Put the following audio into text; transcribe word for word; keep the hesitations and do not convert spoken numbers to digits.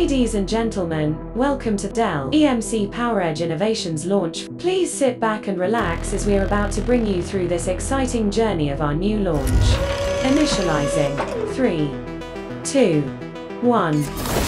Ladies and gentlemen, welcome to Dell E M C PowerEdge Innovations launch. Please sit back and relax as we are about to bring you through this exciting journey of our new launch. Initializing. three, two, one.